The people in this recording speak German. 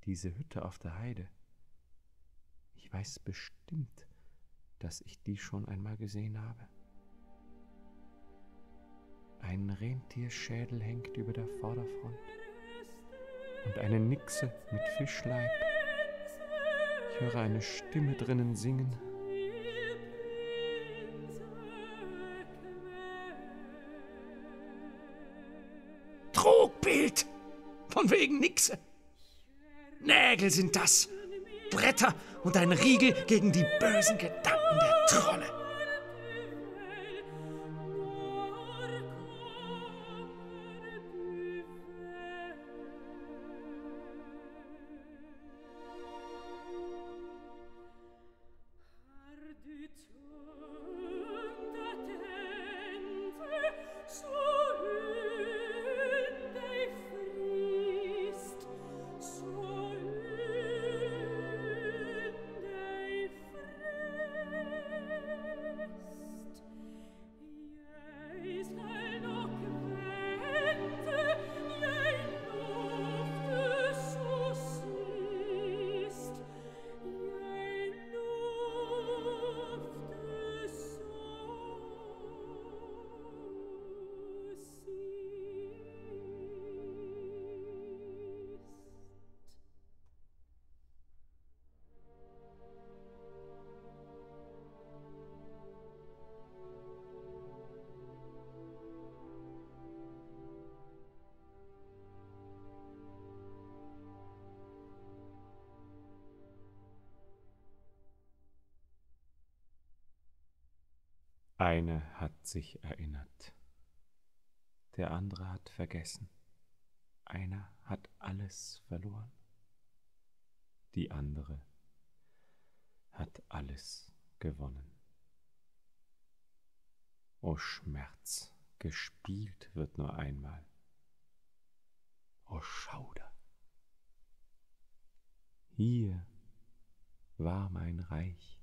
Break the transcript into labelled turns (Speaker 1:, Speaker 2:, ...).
Speaker 1: diese Hütte auf der Heide. Ich weiß bestimmt, dass ich die schon einmal gesehen habe. Ein Rentierschädel hängt über der Vorderfront und eine Nixe mit Fischleib. Ich höre eine Stimme drinnen singen.
Speaker 2: Trugbild! Von wegen Nixe! Nägel sind das! Bretter und ein Riegel gegen die bösen Gedanken der Trolle!
Speaker 1: Einer hat sich erinnert, der andere hat vergessen. Einer hat alles verloren, die andere hat alles gewonnen. O Schmerz, gespielt wird nur einmal. O Schauder! Hier war mein Reich.